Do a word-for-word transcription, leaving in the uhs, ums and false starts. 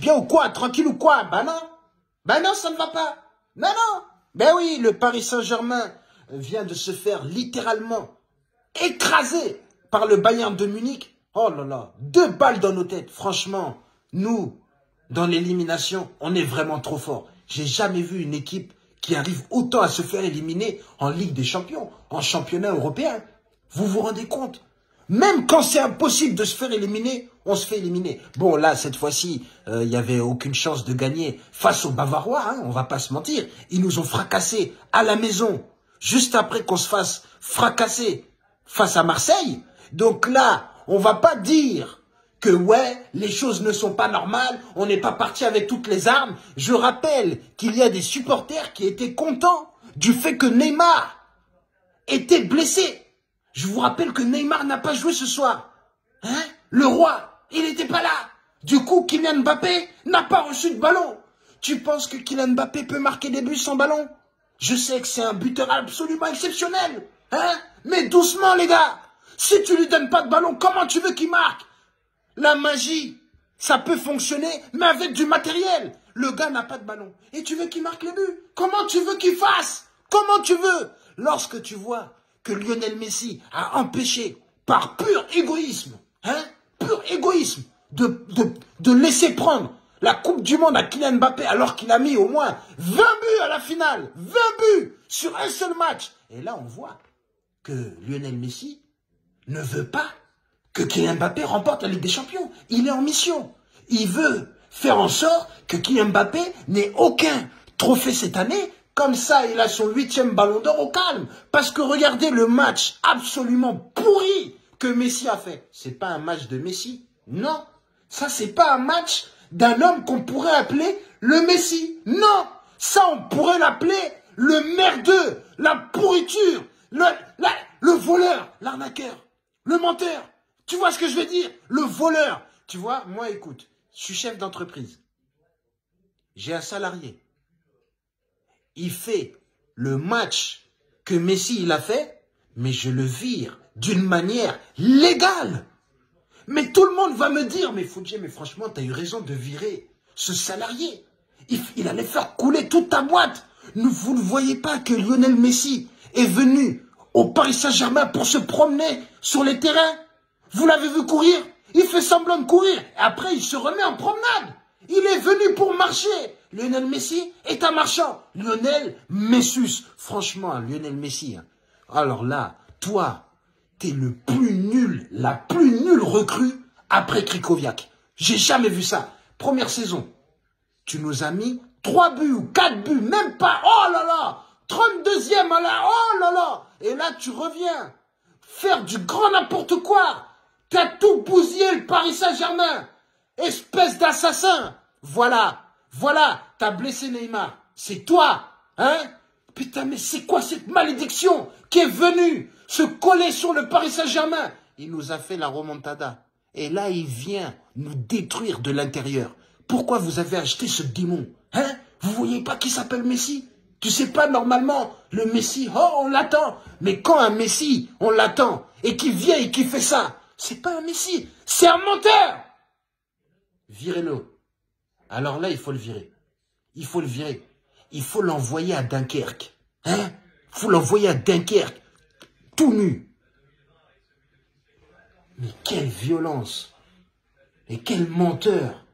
bien ou quoi? Tranquille ou quoi? Ben non. Ben non, ça ne va pas. Ben non. Ben oui, le Paris Saint-Germain vient de se faire littéralement écraser par le Bayern de Munich. Oh là là, deux balles dans nos têtes. Franchement, nous, dans l'élimination, on est vraiment trop fort. J'ai jamais vu une équipe qui arrive autant à se faire éliminer en Ligue des Champions, en championnat européen. Vous vous rendez compte? Même quand c'est impossible de se faire éliminer, on se fait éliminer. Bon, là, cette fois-ci, il euh, n'y avait aucune chance de gagner face aux Bavarois, hein, on va pas se mentir. Ils nous ont fracassés à la maison, juste après qu'on se fasse fracasser face à Marseille. Donc là, on va pas dire que ouais, les choses ne sont pas normales, on n'est pas parti avec toutes les armes. Je rappelle qu'il y a des supporters qui étaient contents du fait que Neymar était blessé. Je vous rappelle que Neymar n'a pas joué ce soir. Hein? Le roi, il n'était pas là. Du coup, Kylian Mbappé n'a pas reçu de ballon. Tu penses que Kylian Mbappé peut marquer des buts sans ballon? Je sais que c'est un buteur absolument exceptionnel. Hein? Mais doucement, les gars. Si tu lui donnes pas de ballon, comment tu veux qu'il marque? La magie, ça peut fonctionner, mais avec du matériel. Le gars n'a pas de ballon. Et tu veux qu'il marque les buts? Comment tu veux qu'il fasse? Comment tu veux? Lorsque tu vois que Lionel Messi a empêché, par pur égoïsme, hein, pur égoïsme, de, de, de laisser prendre la Coupe du Monde à Kylian Mbappé alors qu'il a mis au moins vingt buts à la finale, vingt buts sur un seul match. Et là, on voit que Lionel Messi ne veut pas que Kylian Mbappé remporte la Ligue des Champions. Il est en mission. Il veut faire en sorte que Kylian Mbappé n'ait aucun trophée cette année. Comme ça, il a son huitième ballon d'or au calme. Parce que regardez le match absolument pourri que Messi a fait. C'est pas un match de Messi. Non. Ça, c'est pas un match d'un homme qu'on pourrait appeler le Messi. Non. Ça, on pourrait l'appeler le merdeux, la pourriture, le, la, le voleur, l'arnaqueur, le menteur. Tu vois ce que je veux dire? Le voleur. Tu vois, moi, écoute, je suis chef d'entreprise. J'ai un salarié. Il fait le match que Messi il a fait, mais je le vire d'une manière légale. Mais tout le monde va me dire, mais Fodje, mais franchement, tu as eu raison de virer ce salarié. Il, il allait faire couler toute ta boîte. Vous ne voyez pas que Lionel Messi est venu au Paris Saint-Germain pour se promener sur les terrains? Vous l'avez vu courir? Il fait semblant de courir. Et après, il se remet en promenade. Il est venu pour marcher. Lionel Messi est un marchand. Lionel Messus. Franchement, Lionel Messi. Hein. Alors là, toi, t'es le plus nul, la plus nulle recrue après Krikoviak. J'ai jamais vu ça. Première saison, tu nous as mis trois buts ou quatre buts, même pas. Oh là là, trente-deuxième, là, oh là là. Et là, tu reviens faire du grand n'importe quoi. T'as tout bousillé le Paris Saint-Germain. Espèce d'assassin. Voilà, voilà, t'as blessé Neymar. C'est toi, hein? Putain, mais c'est quoi cette malédiction qui est venue se coller sur le Paris Saint-Germain? Il nous a fait la remontada. Et là, il vient nous détruire de l'intérieur. Pourquoi vous avez acheté ce démon? Hein? Vous voyez pas qui s'appelle Messi? Tu sais pas, normalement, le Messi, oh, on l'attend. Mais quand un Messi, on l'attend, et qui vient et qui fait ça, c'est pas un Messi, c'est un menteur. Virez-le. Alors là, il faut le virer. Il faut le virer. Il faut l'envoyer à Dunkerque. Hein? Il faut l'envoyer à Dunkerque. Tout nu. Mais quelle violence. Et quel menteur.